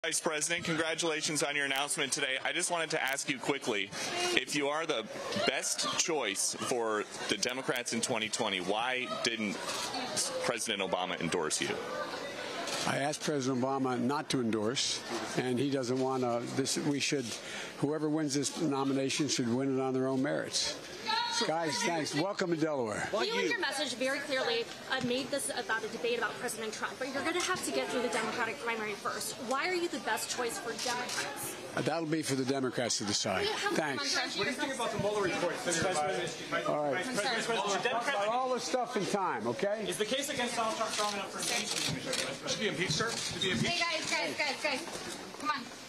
Vice President, congratulations on your announcement today. I just wanted to ask you quickly, if you are the best choice for the Democrats in 2020, why didn't President Obama endorse you? I asked President Obama not to endorse, and he doesn't want to. Whoever wins this nomination should win it on their own merits. Guys, thanks. Welcome to Delaware. You in your message very clearly made this about a debate about President Trump, but you're going to have to get through the Democratic primary first. Why are you the best choice for Democrats? That'll be for the Democrats to decide. Thanks. What do you think about the Mueller report? All right. About all this stuff in time, okay? Is the case against Donald Trump strong enough for impeachment? To be impeached, sir? To be impeached? Hey, guys. Come on.